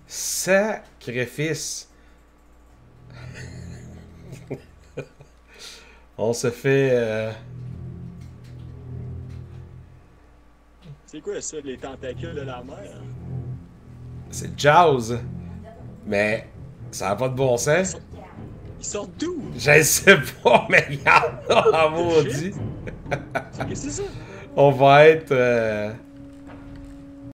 Sacrifice. On se fait... C'est quoi ça, les tentacules de la mer? C'est Jaws. Mais ça n'a pas de bon Ils sens. sortent, ils sortent d'où? Je sais pas, mais il y en a en maudit. Qu'est-ce que c'est ça? On va être...